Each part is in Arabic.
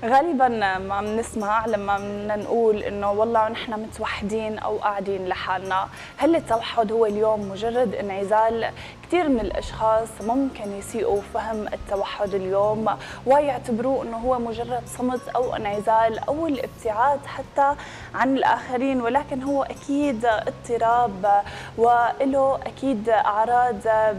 غالبا ما بنسمع لما بدنا نقول انه والله نحن متوحدين او قاعدين لحالنا. هل التوحد هو اليوم مجرد انعزال؟ كثير من الاشخاص ممكن يسيئوا فهم التوحد اليوم ويعتبروه انه هو مجرد صمت او انعزال او الابتعاد حتى عن الاخرين، ولكن هو اكيد اضطراب وله اكيد اعراض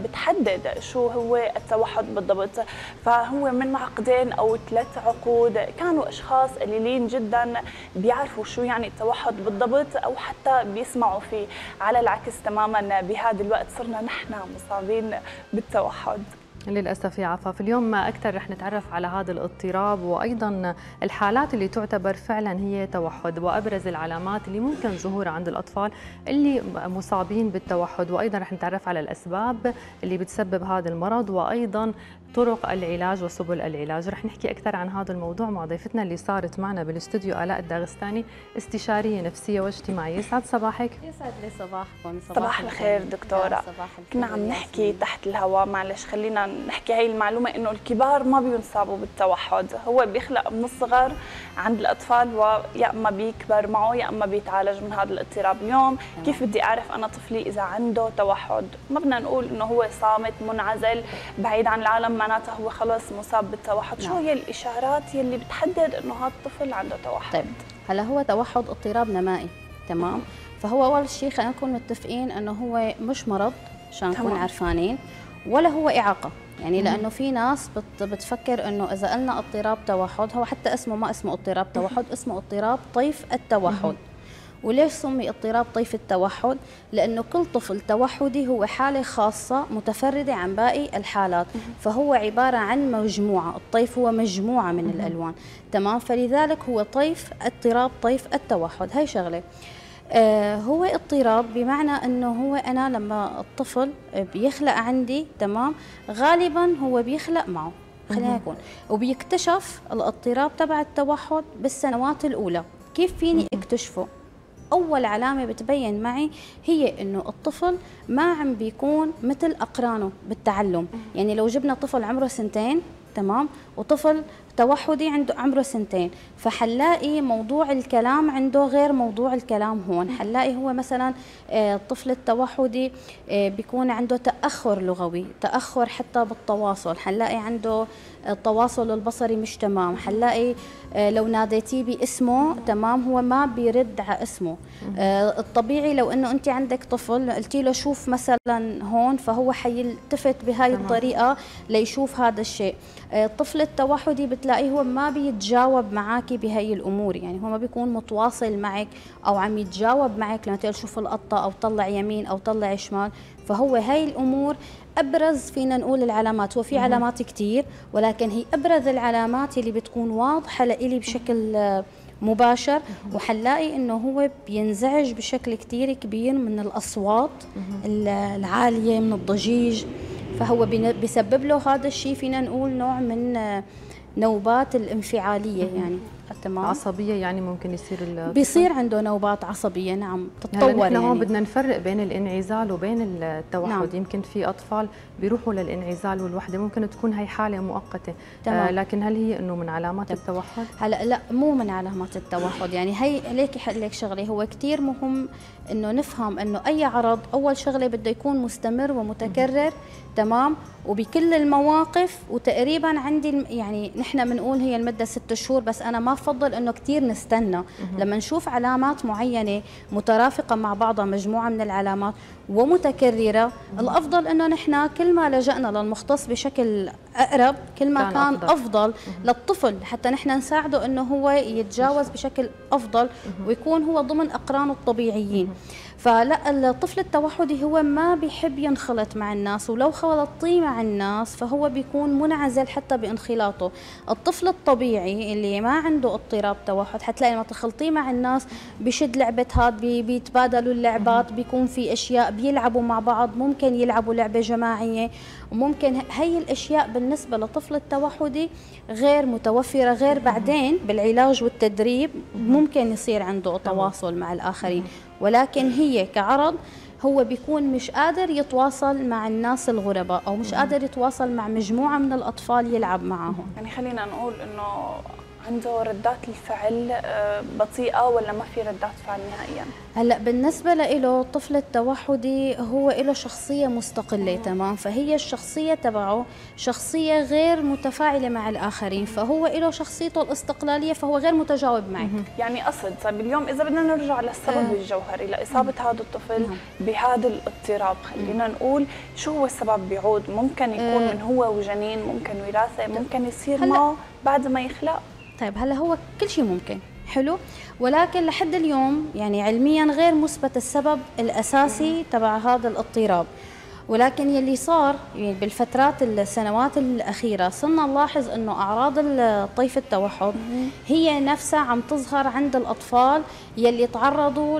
بتحدد شو هو التوحد بالضبط. فهو من عقدين او 3 عقود كانوا اشخاص قليلين جدا بيعرفوا شو يعني التوحد بالضبط او حتى بيسمعوا فيه. على العكس تماما بهذا الوقت صرنا نحن مصابين بالتوحد للأسف يا عفاف. اليوم أكثر رح نتعرف على هذا الاضطراب وأيضا الحالات اللي تعتبر فعلا هي توحد وأبرز العلامات اللي ممكن ظهورها عند الأطفال اللي مصابين بالتوحد، وأيضا رح نتعرف على الأسباب اللي بتسبب هذا المرض وأيضا طرق العلاج وسبل العلاج. رح نحكي أكثر عن هذا الموضوع مع ضيفتنا اللي صارت معنا بالاستوديو، آلاء الداغستاني، استشارية نفسية واجتماعية. يسعد صباحك. يسعد لي صباحكم. صباح الخير دكتورة. كنا عم نحكي تحت الهواء، معلش خلينا نحكي هاي المعلومة إنه الكبار ما بينصابوا بالتوحد، هو بيخلق من الصغر عند الأطفال ويا إما بيكبر معه يا إما بيتعالج من هذا الاضطراب. اليوم كيف بدي أعرف أنا طفلي إذا عنده توحد؟ ما بدنا نقول إنه هو صامت منعزل بعيد عن العالم معناتها هو خلص مصاب بالتوحد. شو هي الإشارات يلي بتحدد إنه هذا الطفل عنده توحد؟ طيب هلا هو توحد اضطراب نمائي، تمام؟ فهو أول شيء خلينا نكون متفقين إنه هو مش مرض عشان نكون عارفانين، ولا هو إعاقة. يعني لأنه في ناس بتفكر إنه إذا قلنا اضطراب توحد، هو حتى اسمه ما اسمه اضطراب توحد، اسمه اضطراب طيف التوحد. وليش سمي اضطراب طيف التوحد؟ لأنه كل طفل توحدي هو حالة خاصة متفردة عن باقي الحالات، فهو عبارة عن مجموعة، الطيف هو مجموعة من الألوان، تمام؟ فلذلك هو طيف اضطراب طيف التوحد. هاي شغلة. هو اضطراب بمعنى انه هو انا لما الطفل بيخلق عندي، تمام، غالبا هو بيخلق معه، خلينا نكون، وبيكتشف الاضطراب تبع التوحد بالسنوات الاولى. كيف فيني اكتشفه؟ اول علامه بتبين معي هي انه الطفل ما عم بيكون مثل اقرانه بالتعلم. يعني لو جبنا طفل عمره 2 تمام وطفل توحدي عنده عمره 2، فحنلاقي موضوع الكلام عنده غير موضوع الكلام هون. حنلاقي هو مثلا الطفل التوحدي بيكون عنده تأخر لغوي، تأخر حتى بالتواصل، حنلاقي عنده التواصل البصري مش تمام، حنلاقي لو ناديتيه باسمه تمام هو ما بيرد على اسمه. الطبيعي لو انه انت عندك طفل قلتي له شوف مثلا هون، فهو حيلتفت بهاي الطريقه ليشوف هذا الشيء. الطفل التوحدي بتلاقيه هو ما بيتجاوب معك بهاي الامور، يعني هو ما بيكون متواصل معك او عم يتجاوب معك لما تقول شوف القطه او طلع يمين او طلع شمال. فهو هاي الامور ابرز فينا نقول العلامات. وفي علامات كثير ولكن هي ابرز العلامات اللي بتكون واضحه لإلي بشكل مباشر. وحنلاقي انه هو بينزعج بشكل كثير كبير من الاصوات العاليه، من الضجيج، فهو بيسبب له هذا الشيء فينا نقول نوع من نوبات الانفعاليه، يعني تمام، عصبيه، يعني ممكن يصير بيصير عنده نوبات عصبيه، نعم، تتطور. نحن يعني هون بدنا نفرق بين الانعزال وبين التوحد. نعم. يمكن في اطفال بيروحوا للانعزال والوحده، ممكن تكون هي حاله مؤقته، لكن هل هي انه من علامات التوحد؟ هلا لا، مو من علامات التوحد. يعني هي ليك شغله، هو كثير مهم انه نفهم انه اي عرض اول شغله بده يكون مستمر ومتكرر، تمام، وبكل المواقف. وتقريبا عندي يعني نحن بنقول هي المده 6 شهور، بس انا ما بفضل انه كثير نستنى. لما نشوف علامات معينه مترافقه مع بعضها، مجموعه من العلامات ومتكرره، الافضل انه نحن كل ما لجأنا للمختص بشكل اقرب كل ما كان افضل للطفل، حتى نحن نساعده انه هو يتجاوز بشكل افضل ويكون هو ضمن اقرانه الطبيعيين. فلا، الطفل التوحدي هو ما بيحب ينخلط مع الناس، ولو خلطيه مع الناس فهو بيكون منعزل حتى بانخلاطه. الطفل الطبيعي اللي ما عنده اضطراب توحد حتلاقي لما تخلطيه مع الناس بيشد لعبة هاد، بيتبادلوا اللعبات، بيكون في اشياء بيلعبوا مع بعض، ممكن يلعبوا لعبة جماعية، وممكن هي الاشياء بالنسبة للطفل التوحدي غير متوفرة. غير بعدين بالعلاج والتدريب ممكن يصير عنده تواصل مع الآخرين، ولكن هي كعرض هو بيكون مش قادر يتواصل مع الناس الغرباء أو مش قادر يتواصل مع مجموعة من الأطفال يلعب معهم. يعني خلينا نقول إنه عنده ردات الفعل بطيئة ولا ما في ردات فعل نهائيا؟ هلا بالنسبة له الطفل التوحدي هو له شخصية مستقلة تمام، فهي الشخصية تبعه شخصية غير متفاعلة مع الآخرين، فهو له شخصيته الاستقلالية، فهو غير متجاوب معك. يعني قصد طيب اليوم إذا بدنا نرجع للسبب الجوهري لإصابة هذا الطفل بهذا الاضطراب، خلينا نقول شو هو السبب بيعود؟ ممكن يكون من هو وجنين، ممكن وراثة، ممكن يصير معه بعد ما يخلق. طيب هلا هو كل شيء ممكن، حلو، ولكن لحد اليوم يعني علميا غير مثبت السبب الاساسي تبع هذا الاضطراب. ولكن يلي صار يعني بالفترات السنوات الاخيره صرنا نلاحظ انه اعراض طيف التوحد هي نفسها عم تظهر عند الاطفال يلي تعرضوا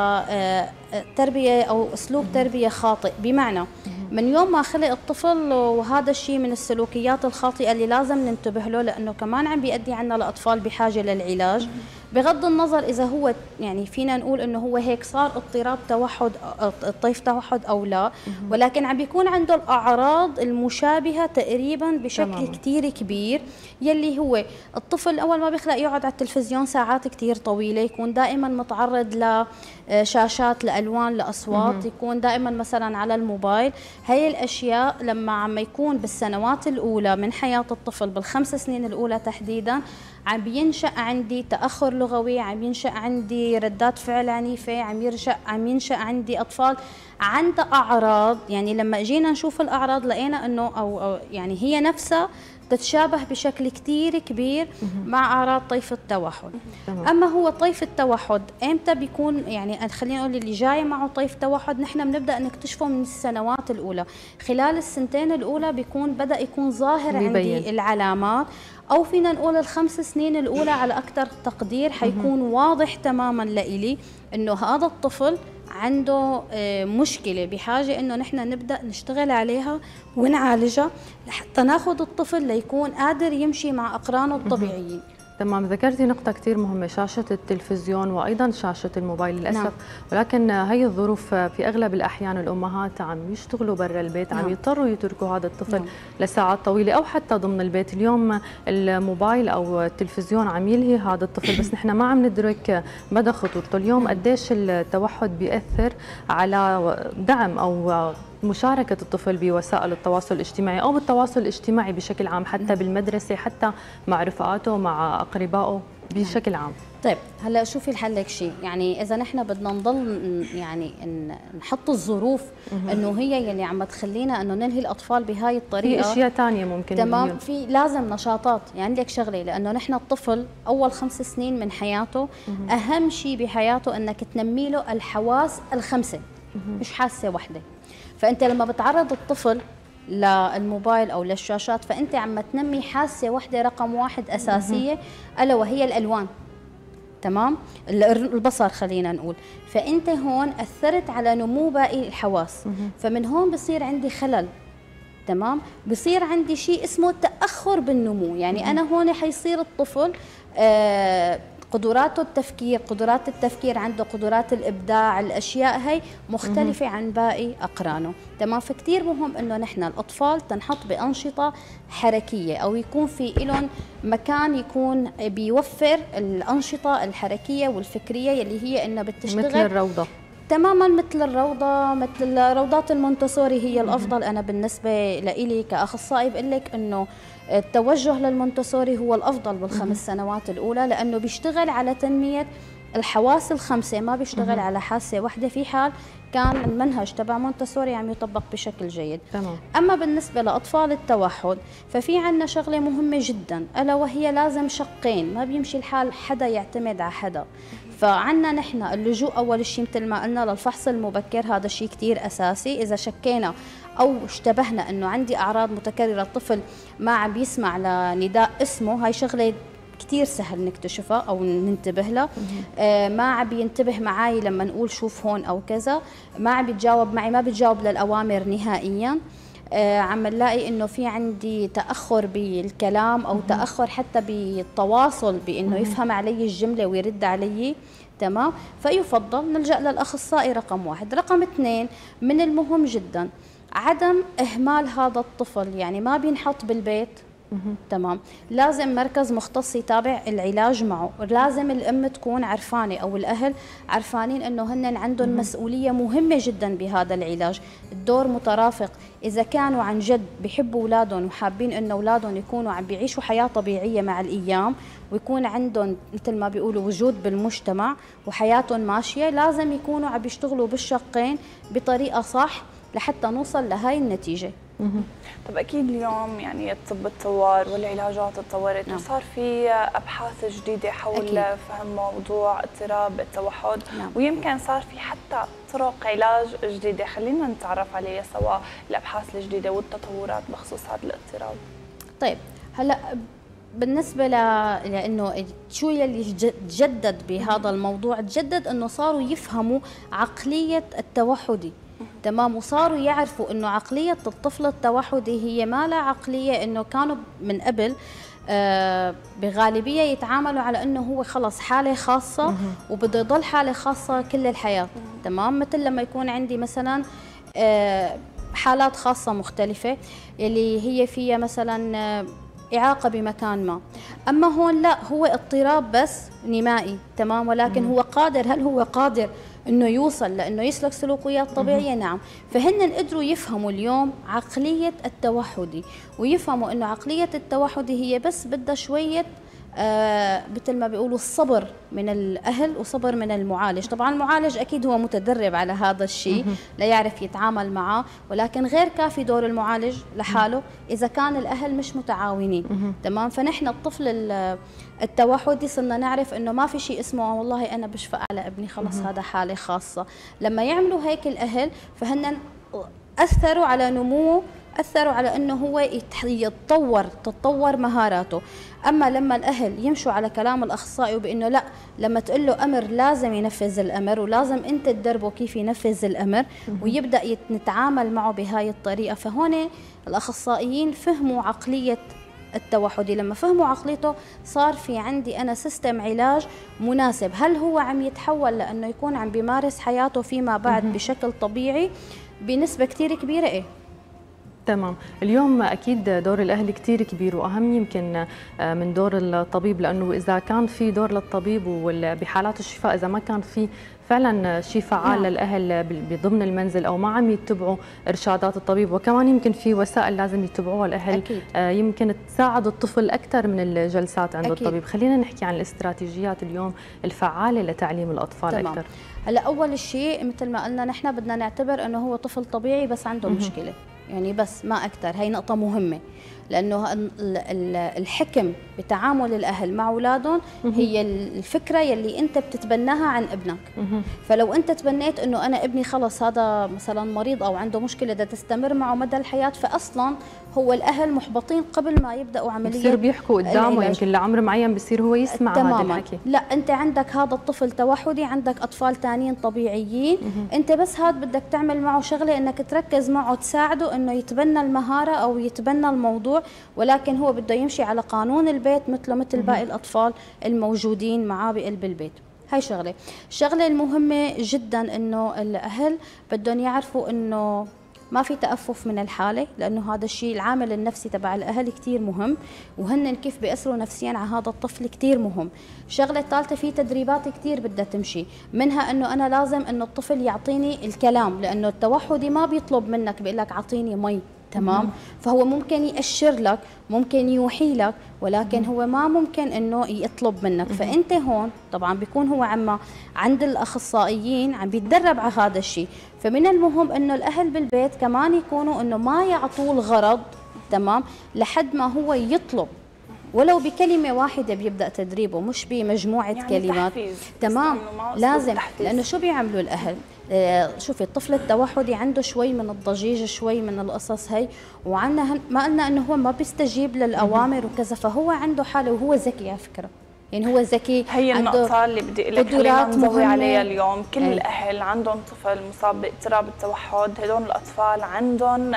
لتربيه او اسلوب تربيه خاطئ. بمعنى من يوم ما خلق الطفل، وهذا الشيء من السلوكيات الخاطئه اللي لازم ننتبه له، لانه كمان عم بيؤدي عنا الاطفال بحاجه للعلاج، بغض النظر اذا هو يعني فينا نقول انه هو هيك صار اضطراب توحد، طيف توحد او لا، ولكن عم بيكون عنده الاعراض المشابهه تقريبا بشكل كثير كبير. يلي هو الطفل اول ما بيخلق يقعد على التلفزيون ساعات كثير طويله، يكون دائما متعرض لشاشات، لالوان، لاصوات، يكون دائما مثلا على الموبايل. هي الاشياء لما عم يكون بالسنوات الاولى من حياه الطفل، بالخمس سنين الاولى تحديدا، عم بينشأ عندي تأخر لغوي، عم ينشأ عندي ردات فعل عنيفة، عم ينشأ عندي أطفال عندها أعراض. يعني لما جينا نشوف الأعراض لقينا أنه أو يعني هي نفسها تتشابه بشكل كتير كبير مع أعراض طيف التوحد. أما هو طيف التوحد إمتى بيكون؟ يعني خلينا نقول اللي جاي معه طيف توحد نحن بنبدأ نكتشفه من السنوات الأولى، خلال السنتين الأولى بيكون بدأ يكون ظاهر عندي العلامات، أو فينا نقول الخمس سنين الأولى على أكثر تقدير حيكون واضح تماما لإلي إنه هذا الطفل عنده مشكلة بحاجة إنه نحن نبدأ نشتغل عليها ونعالجها لحتى ناخذ الطفل ليكون قادر يمشي مع أقرانه الطبيعيين. تمام، ذكرتي نقطة كثير مهمة، شاشة التلفزيون وأيضا شاشة الموبايل للأسف. نعم. ولكن هي الظروف في أغلب الأحيان الأمهات عم يشتغلوا برا البيت، نعم. عم يضطروا يتركوا هذا الطفل نعم. لساعات طويلة أو حتى ضمن البيت. اليوم الموبايل أو التلفزيون عم يلهي هذا الطفل، بس نحن ما عم ندرك مدى خطورته. اليوم قديش التوحد بيأثر على دعم أو مشاركة الطفل بوسائل التواصل الاجتماعي أو بالتواصل الاجتماعي بشكل عام، حتى بالمدرسة، حتى مع رفقاته، مع أقربائه بشكل عام. طيب هلا شوفي الحل لك شيء، يعني اذا نحن بدنا نضل يعني نحط الظروف انه هي يعني عم تخلينا انه ننهي الاطفال بهاي الطريقه، في اشياء ثانيه ممكن تمام، في لازم نشاطات. يعني لك شغله، لانه نحن الطفل اول 5 سنين من حياته اهم شيء بحياته انك تنمي له الحواس الخمسه، مش حاسه واحده. فانت لما بتعرض الطفل للموبايل او للشاشات فانت عم تنمي حاسه واحده رقم واحد اساسيه، الا وهي الالوان، تمام، البصر خلينا نقول. فانت هون اثرت على نمو باقي الحواس، فمن هون بصير عندي خلل، تمام، بصير عندي شيء اسمه تاخر بالنمو. يعني انا هون حيصير الطفل قدراته التفكير، قدرات التفكير عنده، قدرات الإبداع، الأشياء هي مختلفة عن باقي أقرانه، تمام. فكتير مهم إنه نحن الأطفال تنحط بأنشطة حركية، أو يكون في إلهم مكان يكون بيوفر الأنشطة الحركية والفكرية يلي هي إنه بتشتغل مثل الروضة، تماما مثل الروضة، مثل روضات المونتسوري هي الأفضل. أنا بالنسبة لإلي كأخصائي بقول لك إنه التوجه للمونتسوري هو الأفضل بالخمس سنوات الأولى، لأنه بيشتغل على تنمية الحواس الخمسة، ما بيشتغل على حاسة واحدة، في حال كان المنهج تبع مونتسوري عم يطبق بشكل جيد. تمام. أما بالنسبة لأطفال التوحد ففي عنا شغلة مهمة جدا، ألا وهي لازم شقين، ما بيمشي الحال حدا يعتمد على حدا. فعنا نحن اللجوء أول شيء مثل ما قلنا للفحص المبكر، هذا شيء كتير أساسي. إذا شكينا أو اشتبهنا أنه عندي أعراض متكررة، الطفل ما عم بيسمع لنداء اسمه، هاي شغلة كتير سهل نكتشفها أو ننتبه لها. ما عم بينتبه معي لما نقول شوف هون أو كذا، ما عم بيتجاوب معي، ما بيتجاوب للأوامر نهائياً. عم نلاقي انه في عندي تاخر بالكلام او تاخر حتى بالتواصل، بانه يفهم علي الجمله ويرد علي، تمام. فيفضل نلجا للاخصائي رقم 1. رقم 2 من المهم جدا عدم اهمال هذا الطفل، يعني ما بينحط بالبيت تمام. لازم مركز مختص يتابع العلاج معه، لازم الام تكون عرفانه او الاهل عرفانين انه هن عندهم مسؤوليه مهمه جدا بهذا العلاج. الدور مترافق، اذا كانوا عن جد بيحبوا اولادهم وحابين انه اولادهم يكونوا عم بيعيشوا حياه طبيعيه مع الايام ويكون عندهم مثل ما بيقولوا وجود بالمجتمع وحياتهم ماشيه، لازم يكونوا عم بيشتغلوا بالشقين بطريقه صح لحتى نوصل لهي النتيجه. طب اكيد اليوم يعني الطب تطور والعلاجات تطورت، وصار في ابحاث جديده حول أكيد. فهم موضوع اضطراب التوحد، نعم. ويمكن صار في حتى طرق علاج جديده، خلينا نتعرف عليها سوا، الابحاث الجديده والتطورات بخصوص هذا الاضطراب. طيب هلا بالنسبه لانه شو يلي تجدد بهذا الموضوع، تجدد انه صاروا يفهموا عقليه التوحدي، تمام، وصاروا يعرفوا انه عقليه الطفل التوحدي هي ما لها عقليه انه كانوا من قبل بغالبيه يتعاملوا على انه هو خلص حاله خاصه وبده يضل حاله خاصه كل الحياه، تمام. مثل لما يكون عندي مثلا حالات خاصه مختلفه اللي هي فيها مثلا إعاقة بمكان ما، أما هون لا، هو اضطراب بس نمائي، تمام، ولكن هو قادر، هل هو قادر إنه يوصل لأنه يسلك سلوكيات طبيعية؟ نعم. فهن قدروا يفهموا اليوم عقلية التوحدي، ويفهموا إنه عقلية التوحدي هي بس بدها شوية مثل ما بيقولوا الصبر من الأهل وصبر من المعالج. طبعا المعالج أكيد هو متدرب على هذا الشيء ليعرف يتعامل معه، ولكن غير كافي دور المعالج لحاله إذا كان الأهل مش متعاونين، تمام. فنحن الطفل التوحدي صرنا نعرف إنه ما في شيء اسمه والله أنا بشفق على ابني خلص هذا حالة خاصة. لما يعملوا هيك الأهل فهن أثروا على نموه، أثروا على أنه هو تتطور مهاراته. أما لما الأهل يمشوا على كلام الأخصائي وبأنه لا، لما تقول له أمر لازم ينفذ الأمر ولازم أنت تدربه كيف ينفذ الأمر ويبدأ نتعامل معه بهاي الطريقة، فهون الأخصائيين فهموا عقلية التوحدي. لما فهموا عقليته صار في عندي أنا سيستم علاج مناسب. هل هو عم يتحول لأنه يكون عم بيمارس حياته فيما بعد بشكل طبيعي؟ بنسبة كتير كبيرة إيه. تمام. اليوم أكيد دور الأهل كتير كبير وأهم يمكن من دور الطبيب، لأنه إذا كان في دور للطبيب وبحالات الشفاء، إذا ما كان في فعلا شيء فعال للأهل بضمن المنزل أو ما عم يتبعوا إرشادات الطبيب، وكمان يمكن في وسائل لازم يتبعوها الأهل أكيد. يمكن تساعد الطفل أكثر من الجلسات عند أكيد. الطبيب. خلينا نحكي عن الاستراتيجيات اليوم الفعالة لتعليم الأطفال تمام. أكثر. هلا أول شيء مثل ما قلنا نحن بدنا نعتبر أنه هو طفل طبيعي بس عنده مشكلة، يعني بس ما أكثر. هي نقطة مهمة، لأنه الحكم بتعامل الأهل مع أولادهم هي الفكرة يلي أنت بتتبناها عن ابنك. فلو أنت تبنيت أنه أنا ابني خلص هذا مثلا مريض أو عنده مشكلة بدها تستمر معه مدى الحياة، فأصلا هو الأهل محبطين قبل ما يبدأوا عملية، بصير بيحكوا قدامه، يمكن لعمر معين بصير هو يسمع هذا الحكي. لا، أنت عندك هذا الطفل توحدي، عندك أطفال ثانيين طبيعيين، أنت بس هاد بدك تعمل معه شغلة إنك تركز معه تساعده إنه يتبنى المهارة أو يتبنى الموضوع، ولكن هو بده يمشي على قانون البيت مثله مثل باقي الأطفال الموجودين معاه بقلب البيت. هاي شغلة. الشغلة المهمة جدا إنه الأهل بدهم يعرفوا إنه ما في تأفف من الحالة، لأنه هذا الشيء العامل النفسي تبع الأهل كتير مهم، وهن كيف بيأثروا نفسيا على هذا الطفل كتير مهم. الشغلة الثالثة في تدريبات كتير بدها تمشي، منها أنه أنا لازم أنه الطفل يعطيني الكلام، لأنه التوحدي ما بيطلب منك بيقول لك أعطيني مي، تمام. فهو ممكن يأشر لك، ممكن يوحي لك، ولكن هو ما ممكن انه يطلب منك. فانت هون طبعا بيكون هو عند الاخصائيين عم بيتدرب على هذا الشيء. فمن المهم انه الاهل بالبيت كمان يكونوا انه ما يعطوه الغرض، تمام، لحد ما هو يطلب، ولو بكلمة واحدة بيبدأ تدريبه مش بمجموعة يعني كلمات. تمام، لازم، لأنه شو بيعملوا الأهل؟ شوفي الطفل التوحدي عنده شوي من الضجيج، شوي من القصص هي، وعنا ما قلنا انه هو ما بيستجيب للاوامر وكذا، فهو عنده حاله وهو ذكي على فكره، يعني هو ذكي، هي النقطة اللي بدي أقول لك خلينا نضوي عليها اليوم. كل الأهل عندهم طفل مصاب باضطراب التوحد، هدول الأطفال عندهم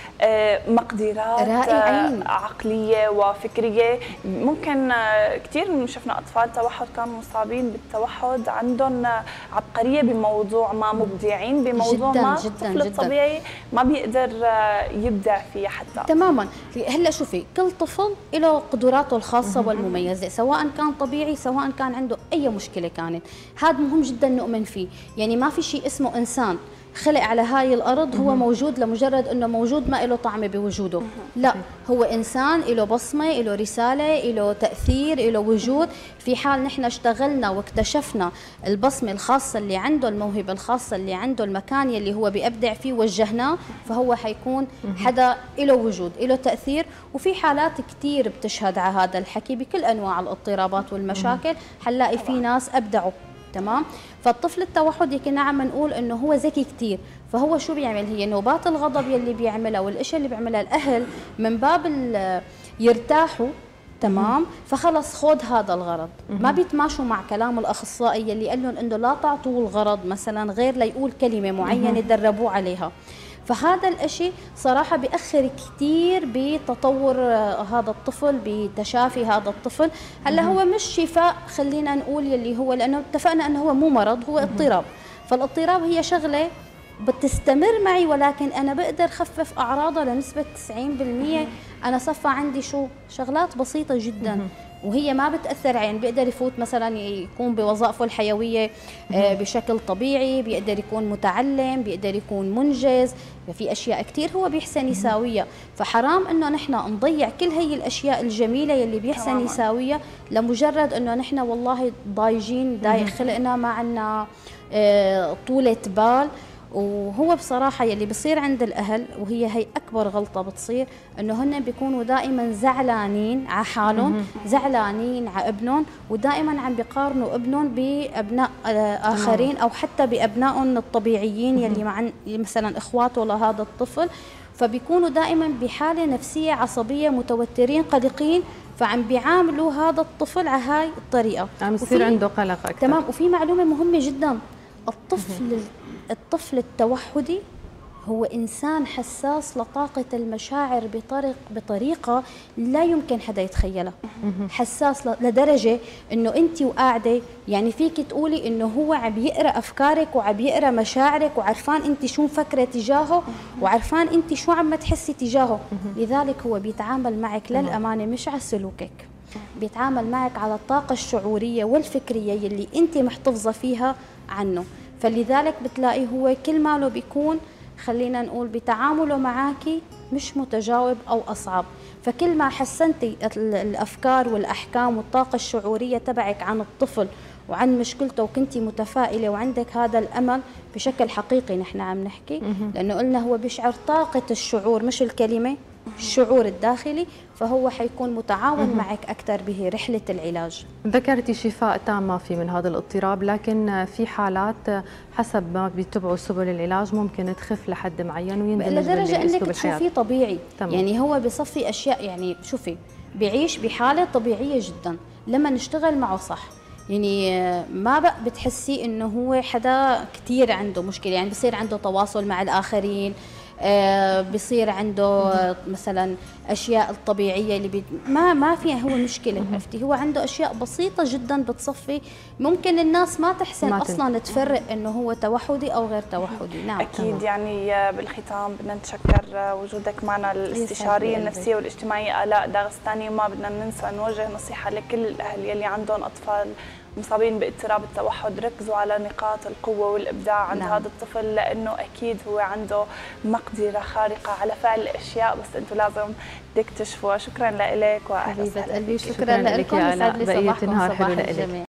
مقدرات رائعين عقلية وفكرية. ممكن كثير شفنا أطفال توحد كانوا مصابين بالتوحد عندهم عبقرية بموضوع ما، مبدعين بموضوع جداً ما جداً الطفل جداً الطبيعي ما بيقدر يبدع فيه حتى. تماما. هلا شوفي، كل طفل له قدراته الخاصة والمميزة، سواء كان طبيعي سواء كان عنده أي مشكلة كانت. هذا مهم جدا نؤمن فيه. يعني ما في شيء اسمه إنسان خلق على هاي الأرض هو موجود لمجرد أنه موجود ما له طعمة بوجوده. لا، هو إنسان له بصمة، له رسالة، له تأثير، له وجود. في حال نحن اشتغلنا واكتشفنا البصمة الخاصة اللي عنده، الموهبة الخاصة اللي عنده، المكان اللي هو بيبدع فيه وجهناه، فهو حيكون حدا له وجود، له تأثير. وفي حالات كتير بتشهد على هذا الحكي بكل أنواع الاضطرابات والمشاكل، حنلاقي في ناس أبدعوا. تمام. فالطفل التوحد يمكن نعم نقول انه هو ذكي كثير، فهو شو بيعمل؟ هي نوبات الغضب يلي بيعملها والاشياء اللي بيعملها الاهل من باب يرتاحوا. تمام. فخلص خذ هذا الغرض، ما بيتماشوا مع كلام الاخصائي يلي قال لهم انه لا تعطوه الغرض مثلا غير ليقول كلمه معينه دربوه عليها. فهذا الاشي صراحة بيأخر كثير بتطور هذا الطفل، بتشافي هذا الطفل. هلا هو مش شفاء خلينا نقول يلي هو، لأنه اتفقنا أنه هو مو مرض، هو اضطراب. فالاضطراب هي شغلة بتستمر معي، ولكن أنا بقدر خفف أعراضها لنسبة 90%. أنا صفى عندي شو شغلات بسيطة جدا وهي ما بتأثر. يعني بيقدر يفوت مثلا يكون بوظائفه الحيوية بشكل طبيعي، بيقدر يكون متعلم، بيقدر يكون منجز، في أشياء كتير هو بيحسن يساويها. فحرام إنه نحن نضيع كل هي الأشياء الجميلة يلي بيحسن يساويها لمجرد إنه نحن والله ضايجين، ضايق خلقنا، ما عنا طولة بال. وهو بصراحة يلي بصير عند الأهل، وهي هي أكبر غلطة بتصير، إنه هن بيكونوا دائما زعلانين على حالهم، زعلانين على ابنهم، ودائما عم بيقارنوا ابنهم بأبناء آخرين أو حتى بأبنائهم الطبيعيين يلي مع مثلا إخواته لهذا الطفل. فبيكونوا دائما بحالة نفسية عصبية، متوترين قلقين، فعم بيعاملوا هذا الطفل على هاي الطريقة، عم يصير عنده قلق أكثر. تمام. وفي معلومة مهمة جدا، الطفل التوحدي هو إنسان حساس لطاقة المشاعر بطريقة لا يمكن حدا يتخيلها. حساس لدرجة إنه أنت وقاعدة يعني فيك تقولي إنه هو عم يقرأ أفكارك وعم يقرأ مشاعرك، وعرفان أنت شو مفكرة تجاهه، وعرفان أنت شو عم تحسي تجاهه. لذلك هو بيتعامل معك للأمانة مش على سلوكك، بيتعامل معك على الطاقة الشعورية والفكرية يلي أنت محتفظة فيها عنه. فلذلك بتلاقي هو كل ماله بيكون خلينا نقول بتعامله معاكي مش متجاوب أو أصعب. فكل ما حسنتي الأفكار والأحكام والطاقة الشعورية تبعك عن الطفل وعن مشكلته، وكنتي متفائلة وعندك هذا الأمل بشكل حقيقي، نحن عم نحكي لأنه قلنا هو بيشعر طاقة الشعور مش الكلمة، الشعور الداخلي، فهو حيكون متعاون معك أكثر برحلة العلاج. ذكرتي شفاء تام ما في من هذا الاضطراب، لكن في حالات حسب ما بيتبعوا سبل العلاج ممكن تخف لحد معين ويندمج لدرجة انك تشوفيه طبيعي. تمام. يعني هو بصفي اشياء، يعني شوفي بيعيش بحالة طبيعية جدا لما نشتغل معه صح. يعني ما بقى بتحسي انه هو حدا كثير عنده مشكلة، يعني بصير عنده تواصل مع الآخرين، بصير عنده مثلا اشياء الطبيعيه اللي ما فيها هو مشكله. عرفتي، هو عنده اشياء بسيطه جدا بتصفي ممكن الناس ما تحسن اصلا تفرق انه هو توحدي او غير توحدي. نعم اكيد. يعني بالختام بدنا نتشكر وجودك معنا، الاستشاريه النفسيه والاجتماعيه آلاء داغستاني. وما بدنا ننسى نوجه نصيحه لكل الاهل يلي عندهم اطفال مصابين باضطراب التوحد، ركزوا على نقاط القوة والإبداع عند هذا الطفل، لأنه أكيد هو عنده مقدرة خارقة على فعل الأشياء، بس أنتم لازم تكتشفوها. شكرا لك وأهلا وسهلا. شكرا لكم، يسعد لي صباحكم، صباح الجميع.